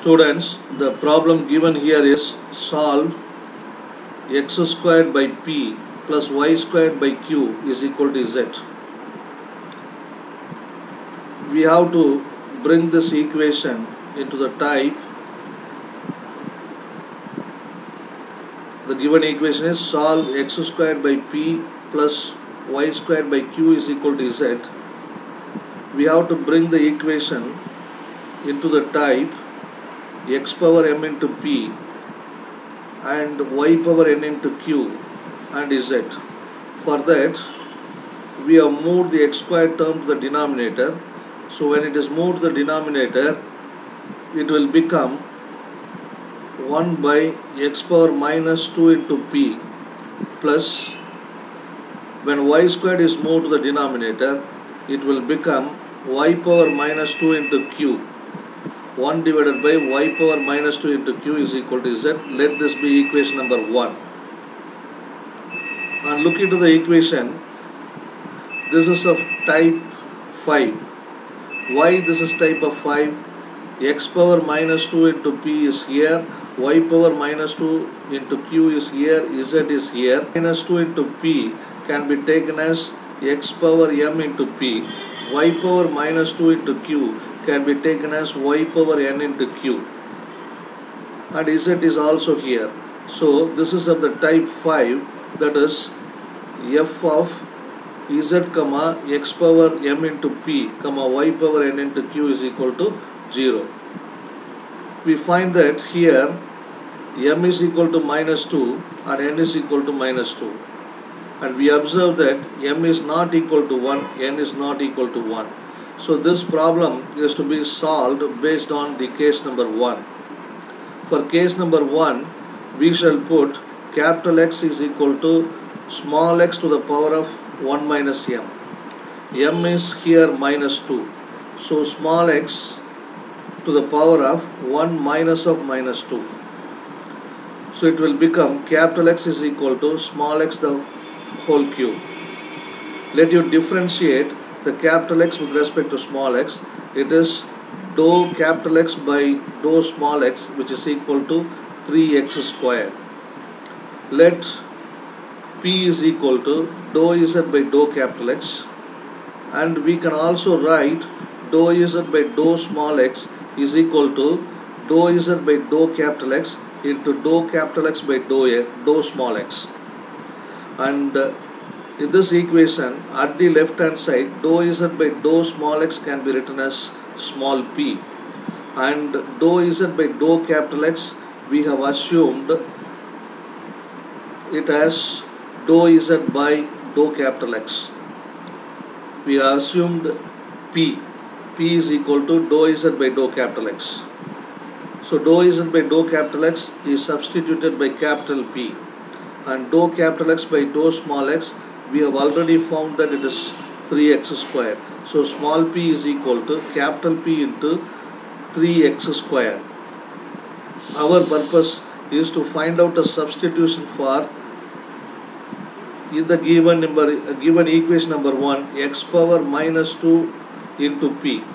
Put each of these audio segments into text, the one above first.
Students, the problem given here is solve x squared by p plus y squared by q is equal to z. We have to bring this equation into the type. The given equation is solve x squared by p plus y squared by q is equal to z. We have to bring the equation into the type x power m into p and y power n into q and z. For that, we have moved the x squared term to the denominator. So when it is moved to the denominator, it will become 1 by x power minus 2 into p plus, when y squared is moved to the denominator, it will become y power minus 2 into q. 1 divided by y power minus 2 into q is equal to z. Let this be equation number 1. And look into the equation. This is of type 5. Why this is type of 5? X power minus 2 into p is here, y power minus 2 into q is here, z is here. Minus 2 into p can be taken as x power m into p. Y power minus 2 into q can be taken as y power n into q. And z is also here. So this is of the type 5, that is f of z comma x power m into p comma y power n into q is equal to 0. We find that here m is equal to minus 2 and n is equal to minus 2. And we observe that m is not equal to 1, n is not equal to 1. So this problem is to be solved based on the case number 1. For case number 1, we shall put capital X is equal to small x to the power of 1 minus m. M is here minus 2. So small x to the power of 1 minus of minus 2. So it will become capital X is equal to small x the whole cube. Let you differentiate the capital X with respect to small x. It is dou capital X by dou small x, which is equal to 3x squared. Let p is equal to dou z by dou capital X, and we can also write dou z by dou small x is equal to dou z by dou capital X into dou capital X by dou small x. And in this equation, at the left hand side, dou z by dou small x can be written as small p, and dou z by dou capital X we have assumed it as dou z by dou capital X. We have assumed p is equal to dou z by dou capital X. So dou z by dou capital X is substituted by capital P, and dou capital X by dou small x, we have already found that it is 3x squared. So small p is equal to capital P into 3x squared. Our purpose is to find out a substitution for in the given equation number 1, x power minus 2 into p,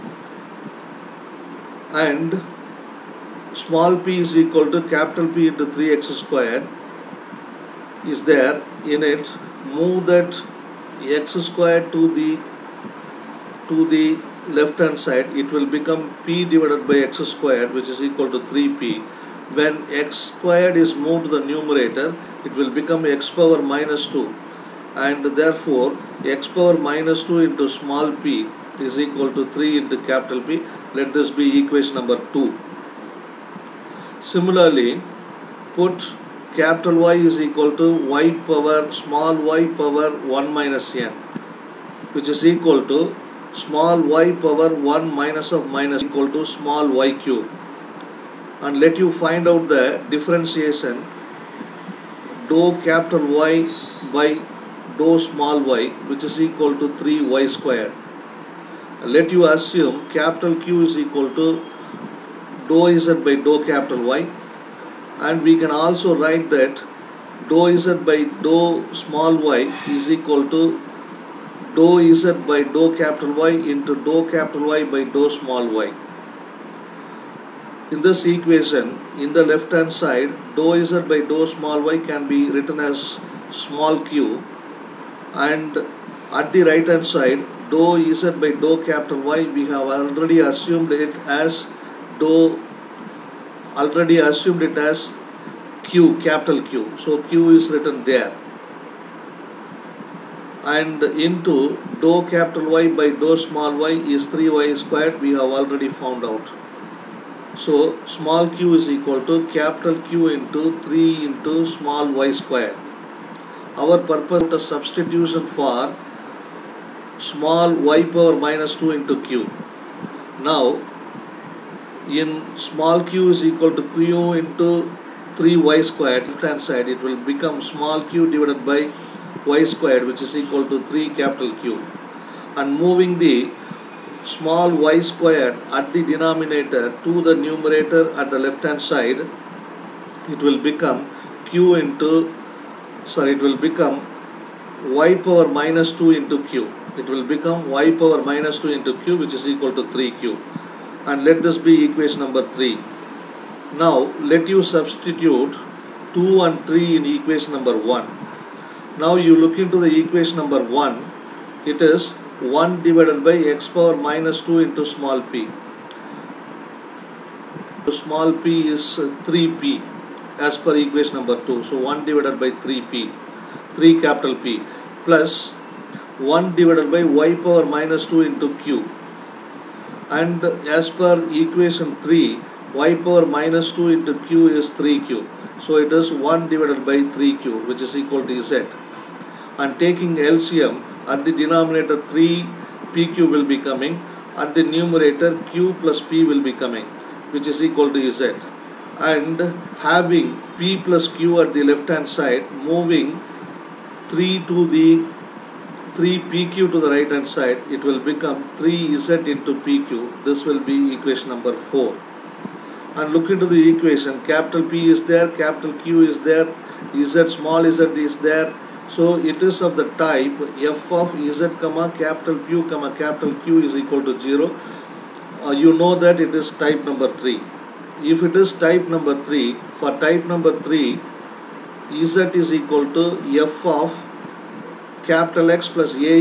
and small p is equal to capital P into 3x squared is there. In it, move that x squared to the left hand side, it will become p divided by x squared, which is equal to 3p. When x squared is moved to the numerator, it will become x power minus 2, and therefore x power minus 2 into small p is equal to 3 into capital P. Let this be equation number 2. Similarly, put capital Y is equal to y power small y power 1 minus n, which is equal to small y power 1 minus of minus equal to small y cube. And let you find out the differentiation dou capital Y by dou small y, which is equal to 3y squared. Let you assume capital Q is equal to dou z by dou capital Y, and we can also write that dou z by dou small y is equal to dou z by dou capital Y into dou capital Y by dou small y. In this equation, in the left hand side, dou z by dou small y can be written as small q, and at the right hand side, dou z by dou capital Y, we have already assumed it as q, capital Q. So q is written there. And into dou capital Y by dou small y is 3y squared, we have already found out. So small q is equal to capital Q into 3 into small y squared. Our purpose is substitution for small y power minus 2 into q. Now in small q is equal to q into 3y squared, left hand side it will become small q divided by y squared, which is equal to 3 capital Q. And moving the small y squared at the denominator to the numerator at the left hand side, it will become y power minus 2 into q. It will become y power minus 2 into q, which is equal to 3q. And let this be equation number 3. Now let you substitute 2 and 3 in equation number 1. Now you look into the equation number 1, it is 1 divided by x power minus 2 into small p. Small p is 3p as per equation number 2. So 1 divided by 3p, 3 capital P, plus 1 divided by y power minus 2 into q. And as per equation 3, y power minus 2 into q is 3q. So it is 1 divided by 3q, which is equal to z. And taking LCM, at the denominator 3 pq will be coming, at the numerator q plus p will be coming, which is equal to z. And having p plus q at the left hand side, moving 3 pq to the right hand side, it will become 3z into pq. This will be equation number 4. And look into the equation, capital P is there, capital Q is there, z, small z is there. So it is of the type f of z comma capital Q comma capital Q is equal to 0. You know that it is type number 3. If it is type number 3, for type number 3, z is equal to f of capital X plus a,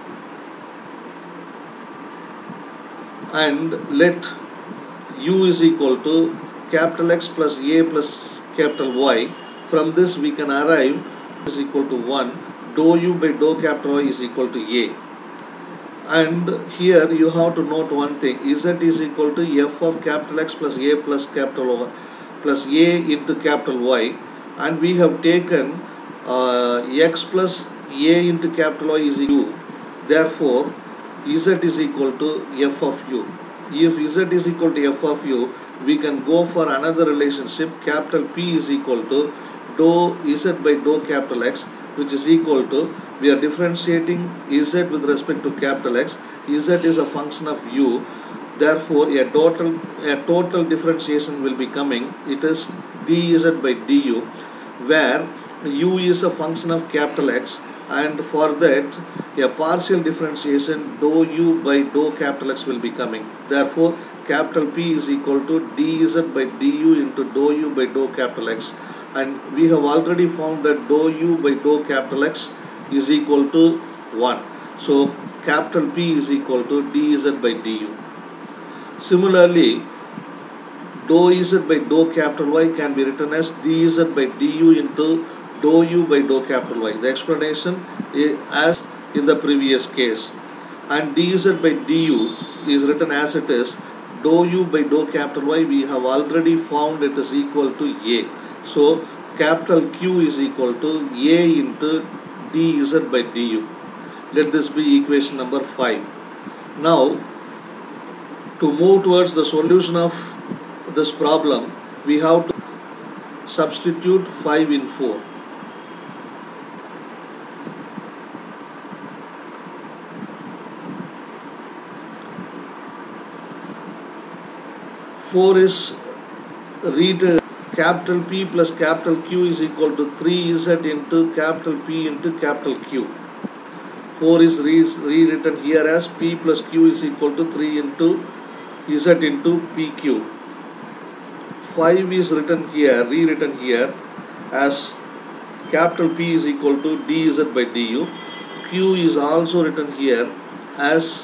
and let u is equal to capital X plus a plus capital Y. From this we can arrive is equal to 1, dou u by dou capital Y is equal to a. And here you have to note one thing, z is equal to f of capital X plus a plus capital Y plus a into capital Y, and we have taken x plus a into capital Y is equal to u. Therefore z is equal to f of u. If z is equal to f of u, we can go for another relationship, capital P is equal to dou z by dou capital X, which is equal to, we are differentiating z with respect to capital X, z is a function of u, therefore a total differentiation will be coming, it is dz by du, where u is a function of capital X, and for that a partial differentiation dou u by dou capital X will be coming. Therefore capital P is equal to dz by du into dou u by dou capital X, and we have already found that dou u by dou capital X is equal to 1. So capital P is equal to dz by du. Similarly, dou z by dou capital Y can be written as dz by du into dou u by dou capital Y. The explanation is as in the previous case. And dz by du is written as it is, dou u by dou capital Y we have already found it is equal to a. So capital Q is equal to a into dz by du. Let this be equation number 5. Now to move towards the solution of this problem, we have to substitute 5 in 4. Four is capital P plus capital Q is equal to 3z into capital P into capital Q. 4 is rewritten here as P plus Q is equal to 3 into z into PQ. 5 is written here, rewritten here as capital P is equal to dz by du. Q is also written here as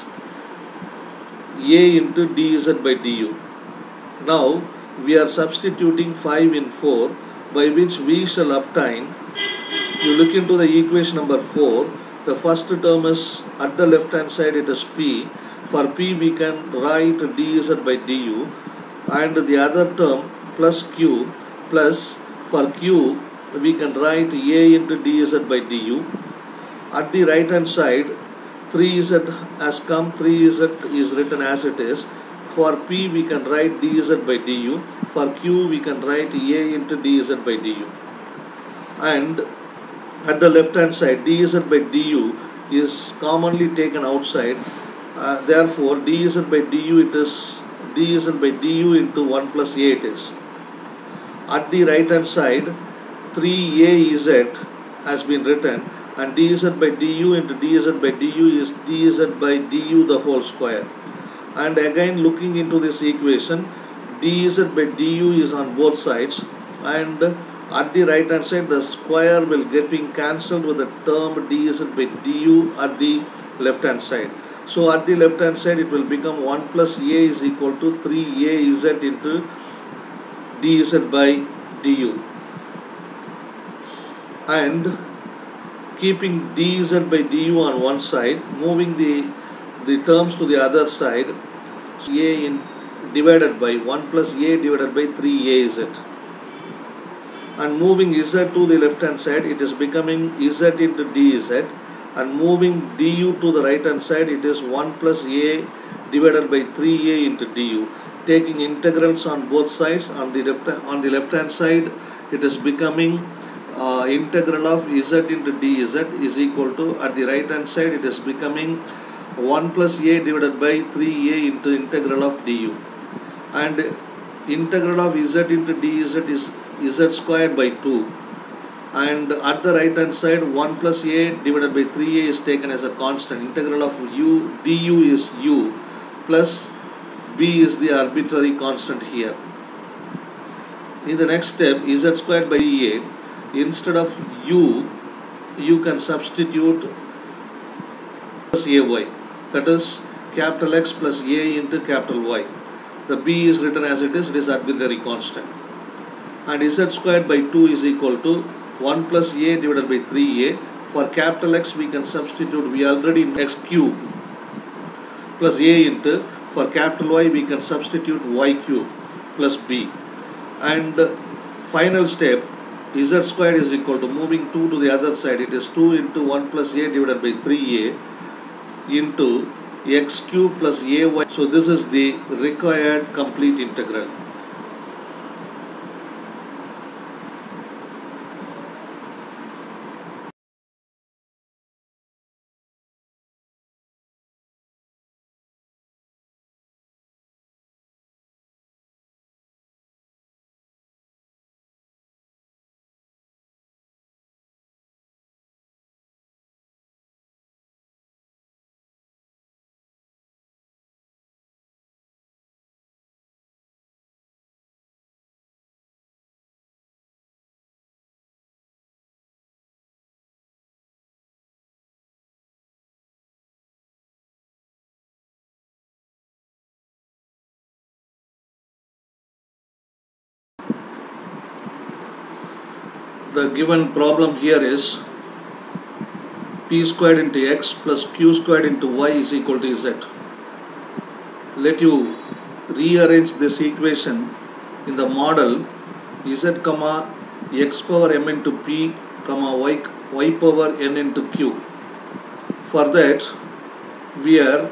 A into dz by du. Now we are substituting 5 in 4, by which we shall obtain, you look into the equation number 4, the first term is at the left hand side it is P. For P we can write dz by du, and the other term plus Q, plus for Q we can write A into dz by du. At the right hand side 3z has come, 3z is written as it is. For P we can write dz by du, for Q we can write A into dz by du. And at the left hand side dz by du is commonly taken outside, therefore dz by du it is dz by du into 1 plus A it is. At the right hand side 3az has been written, and dz by du into dz by du is dz by du the whole square. And again looking into this equation, dz by du is on both sides, and at the right hand side the square will get being cancelled with the term dz by du at the left hand side. So at the left hand side it will become 1 plus A is equal to 3az into dz by du. And keeping dz by du on one side, moving the terms to the other side, so A in divided by 1 plus A divided by 3az, and moving z to the left hand side it is becoming z into dz, and moving du to the right hand side it is 1 plus A divided by 3A into du. Taking integrals on both sides, on the left hand side it is becoming integral of z into dz is equal to, at the right hand side it is becoming 1 plus A divided by 3A into integral of du. And integral of z into dz is z squared by 2, and at the right hand side 1 plus A divided by 3A is taken as a constant. Integral of du is u, plus b is the arbitrary constant here. In the next step, z squared by A, instead of u you can substitute plus ay, that is capital X plus A into capital Y. The b is written as it is arbitrary constant. And z squared by 2 is equal to 1 plus A divided by 3A. For capital X we can substitute, we already know x cube plus A into, for capital Y we can substitute y cube plus b. And final step, z squared is equal to, moving 2 to the other side, it is 2 into 1 plus A divided by 3A into x cube plus ay. So this is the required complete integral. The given problem here is p squared into x plus q squared into y is equal to z. Let you rearrange this equation in the model z comma x power m into p comma y power n into q. For that we are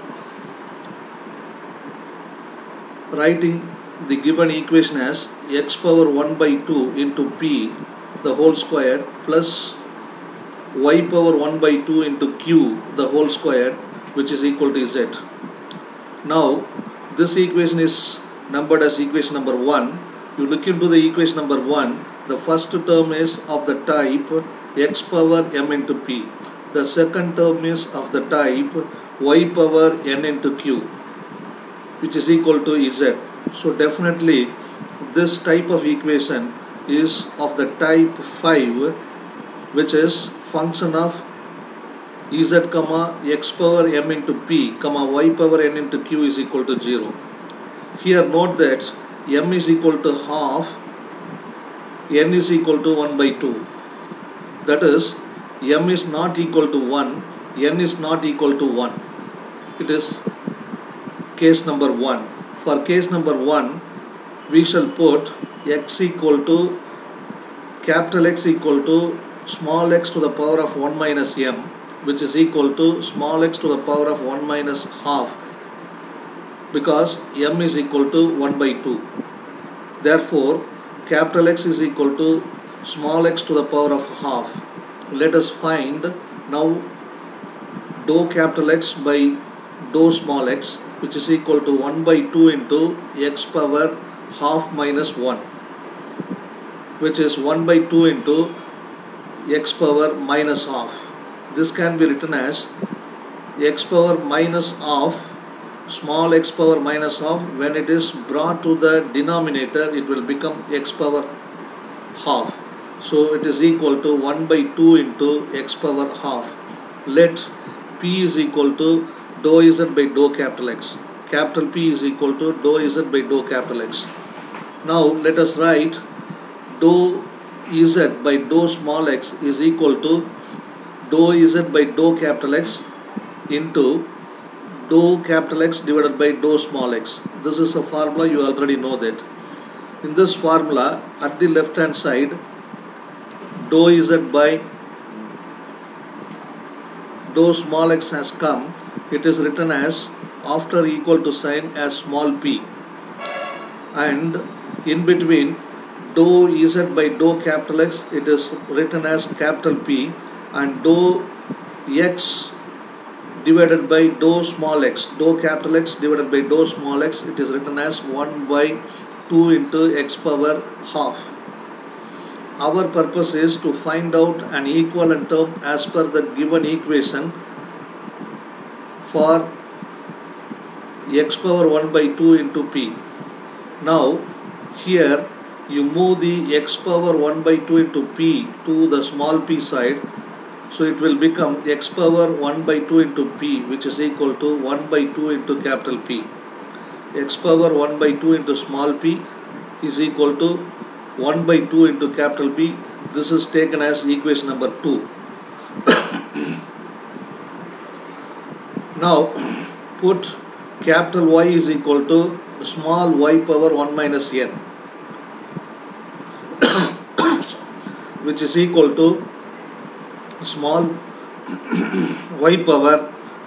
writing the given equation as x power 1 by 2 into p the whole square plus y power 1 by 2 into q the whole square, which is equal to z. Now this equation is numbered as equation number 1. You look into the equation number 1, the first term is of the type x power m into p. The second term is of the type y power n into q, which is equal to z. So definitely this type of equation is of the type 5, which is function of z comma x power m into p comma y power n into q is equal to 0. Here note that m is equal to half, n is equal to 1 by 2. That is, m is not equal to 1, n is not equal to 1. It is case number 1. For case number 1, we shall put x equal to capital X equal to small x to the power of 1 minus m, which is equal to small x to the power of 1 minus half, because m is equal to 1 by 2. Therefore, capital X is equal to small x to the power of half. Let us find now dou capital X by dou small x, which is equal to 1 by 2 into x power half minus 1, which is 1 by 2 into x power minus half. This can be written as x power minus half, small x power minus half. When it is brought to the denominator, it will become x power half. So it is equal to 1 by 2 into x power half. Let p is equal to dou z by dou capital X. Capital P is equal to dou z by dou capital X. Now let us write dou z by dou small x is equal to dou z by dou capital X into dou capital X divided by dou small x. This is a formula, you already know that. In this formula, at the left hand side, dou z by dou small x has come. It is written as after equal to sign as small p, and in between dou z by dou capital X, it is written as capital P, and dou x divided by dou small x, dou capital X divided by dou small x, it is written as 1 by 2 into x power half. Our purpose is to find out an equivalent term as per the given equation for x power 1 by 2 into p. Now here you move the x power 1 by 2 into p to the small p side, so it will become x power 1 by 2 into p, which is equal to 1 by 2 into capital P. X power 1 by 2 into small p is equal to 1 by 2 into capital P. This is taken as equation number 2. Now put capital Y is equal to small y power 1 minus n, which is equal to small y power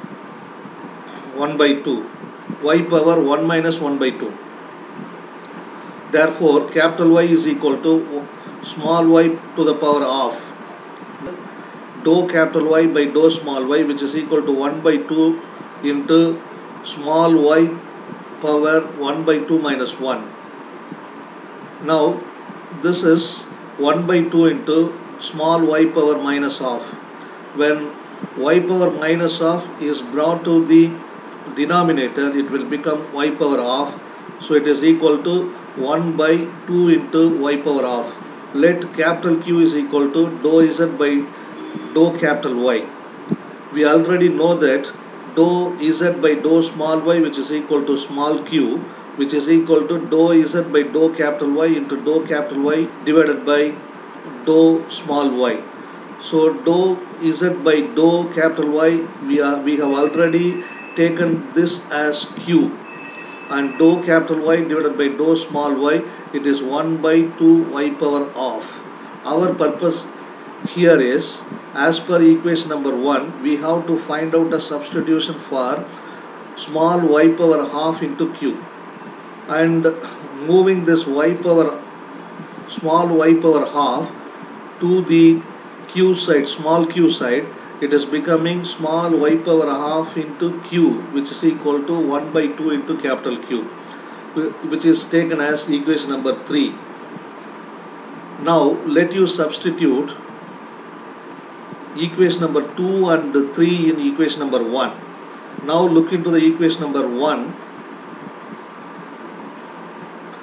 1 by 2, y power 1 minus 1 by 2. Therefore, capital Y is equal to small y to the power of dou capital Y by dou small y, which is equal to 1 by 2 into small y power 1 by 2 minus 1. Now, this is 1 by 2 into small y power minus half. When y power minus half is brought to the denominator, it will become y power half. So it is equal to 1 by 2 into y power half. Let capital Q is equal to dou z by dou capital Y. We already know that dou z by dou small y, which is equal to small q, which is equal to dou z by dou capital Y into dou capital Y divided by dou small y. So dou z by dou capital Y, we have already taken this as q, and dou capital Y divided by dou small y, it is 1 by 2 y power half. Our purpose here is, as per equation number 1, we have to find out a substitution for small y power half into q, and moving this small y power half to the q side, small q side, it is becoming small y power half into q, which is equal to 1 by 2 into capital Q, which is taken as equation number 3. Now let you substitute equation number 2 and 3 in equation number 1. Now look into the equation number 1.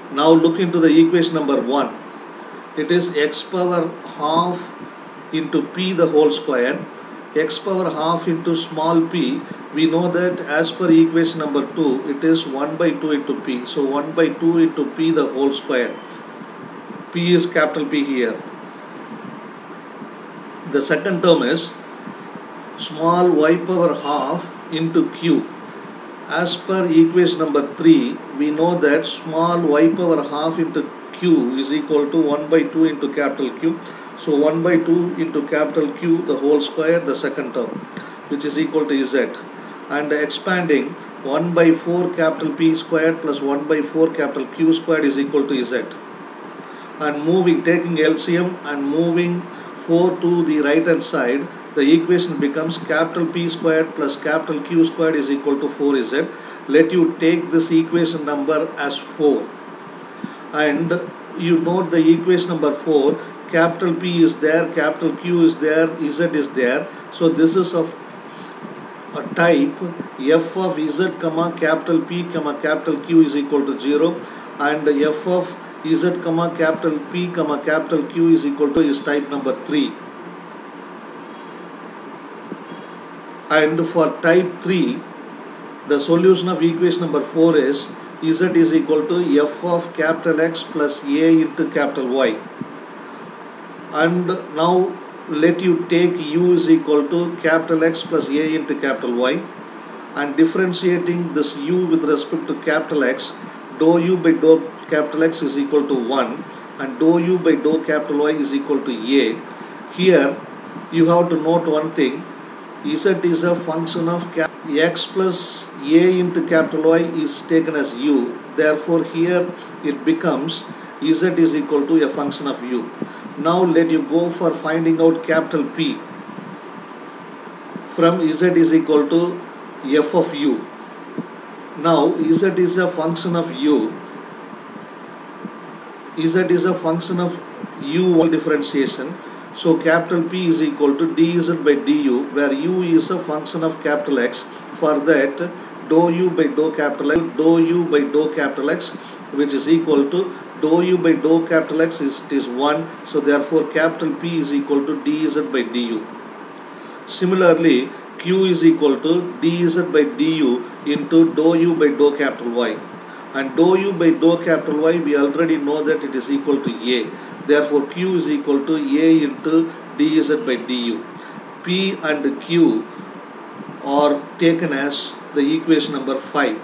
Now look into the equation number 1. It is x power half into p the whole square. X power half into small p, we know that as per equation number 2, it is 1 by 2 into p. So 1 by 2 into p the whole square. P is capital P here. The second term is small y power half into q. As per equation number 3, we know that small y power half into q is equal to 1 by 2 into capital Q. So 1 by 2 into capital Q the whole square, the second term, which is equal to z. And expanding 1 by 4 capital P squared plus 1 by 4 capital Q squared is equal to z. And moving, taking LCM and moving 4 to the right hand side, the equation becomes capital P squared plus capital Q squared is equal to 4z. Let you take this equation number as 4. And you note the equation number 4, capital P is there, capital Q is there, Z is there. So this is of a type f of Z comma capital P comma capital Q is equal to 0, and f of Z comma capital P comma capital Q is equal to is type number 3. And for type 3, the solution of equation number 4 is Z is equal to f of capital X plus A into capital Y. And now let you take U is equal to capital X plus A into capital Y, and differentiating this U with respect to capital X, dou U by dou capital X is equal to 1 and dou U by dou capital Y is equal to A. Here you have to note one thing, Z is a function of X plus A into capital Y is taken as U. Therefore here it becomes Z is equal to a function of U. Now let you go for finding out capital P from Z is equal to f of U. Now Z is a function of U. Z is a function of U differentiation. So capital P is equal to dz by du, where U is a function of capital X. For that, dou U by dou capital X, dou U by dou capital X, which is equal to dou U by dou capital X is 1. So therefore capital P is equal to dz by du. Similarly, Q is equal to dz by du into dou U by dou capital Y. And dou U by dou capital Y, we already know that it is equal to A. Therefore Q is equal to A into dz by du. P and Q are taken as the equation number 5.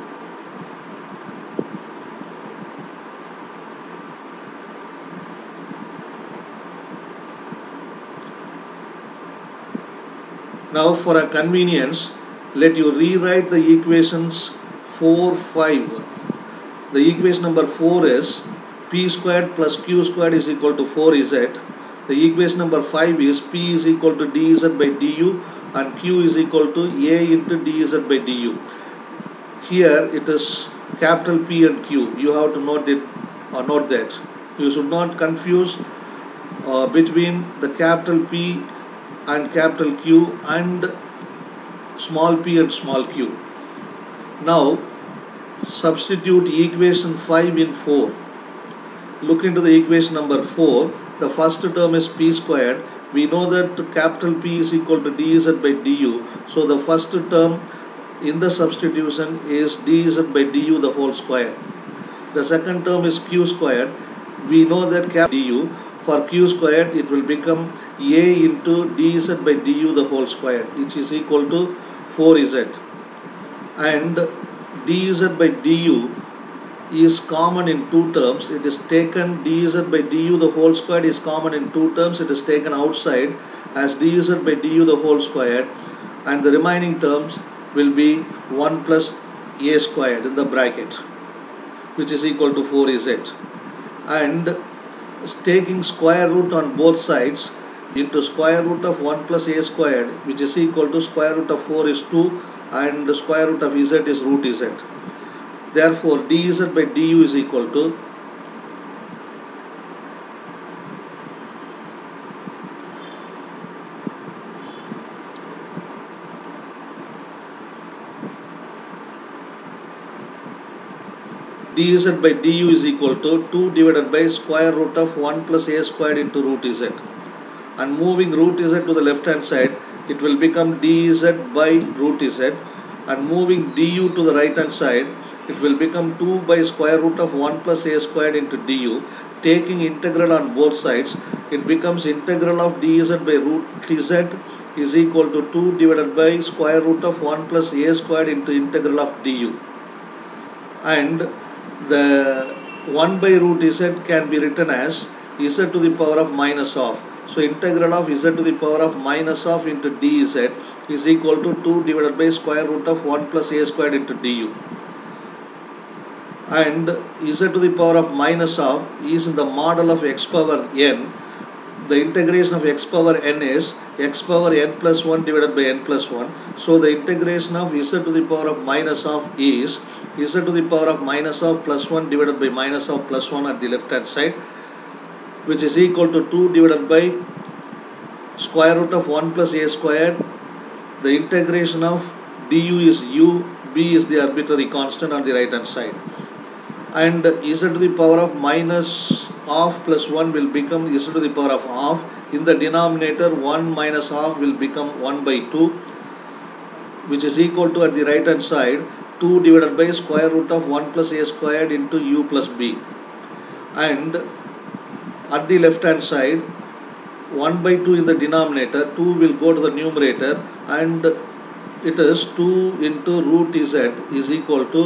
Now for a convenience, let you rewrite the equations 4, 5. The equation number 4 is P squared plus Q squared is equal to 4z. The equation number 5 is P is equal to dz by du and Q is equal to A into dz by du. Here it is capital P and Q. You have to note it or note that. You should not confuse between the capital P and capital Q and small p and small q. Now substitute equation 5 in 4. Look into the equation number 4. The first term is P squared. We know that capital P is equal to dz by du. So the first term in the substitution is dz by du the whole square. The second term is Q squared. We know that du. For Q squared it will become A into dz by du the whole square, which is equal to 4z. And dz by du is common in two terms. It is taken dz by du the whole square is common in two terms. It is taken outside as dz by du the whole square, and the remaining terms will be 1 plus a squared in the bracket, which is equal to 4z. And taking square root on both sides into square root of 1 plus a squared, which is equal to square root of 4 is 2 and the square root of z is root z. Therefore dz by du is equal to dz by du is equal to 2 divided by square root of 1 plus a squared into root z. And moving root z to the left hand side, it will become dz by root z. And moving du to the right hand side, it will become 2 by square root of 1 plus a squared into du. Taking integral on both sides, it becomes integral of dz by root z is equal to 2 divided by square root of 1 plus a squared into integral of du. And the 1 by root z can be written as z to the power of minus of. So integral of z to the power of minus of into dz is equal to 2 divided by square root of 1 plus a squared into du. And z to the power of minus of is in the model of x power n. The integration of x power n is x power n plus 1 divided by n plus 1. So the integration of z to the power of minus of is z to the power of minus of plus 1 divided by minus of plus 1 at the left hand side, which is equal to 2 divided by square root of 1 plus a squared. The integration of du is u, b is the arbitrary constant on the right hand side. And z to the power of minus of plus 1 will become z to the power of half. In the denominator, 1 minus half will become 1 by 2, which is equal to, at the right hand side, 2 divided by square root of 1 plus a squared into u plus b. And at the left hand side, 1 by 2 in the denominator, 2 will go to the numerator, and it is 2 into root z is equal to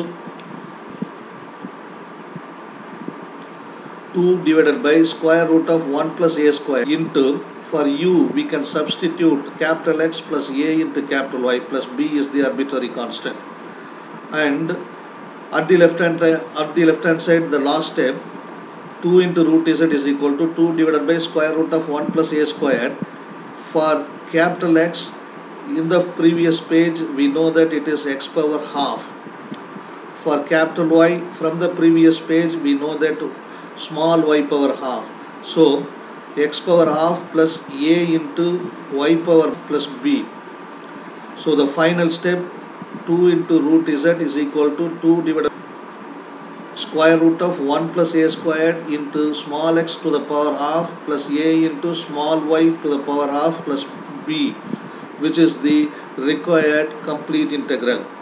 2 divided by square root of 1 plus a square into, for u we can substitute capital X plus a into capital Y plus b is the arbitrary constant. And at the left hand side, the last step, 2 into root z is equal to 2 divided by square root of 1 plus a squared. For capital X, in the previous page we know that it is x power half. For capital Y, from the previous page we know that small y power half. So x power half plus a into y power plus b. So the final step, 2 into root z is equal to 2 divided by square root of 1 plus a squared into small x to the power half plus a into small y to the power half plus b, which is the required complete integral.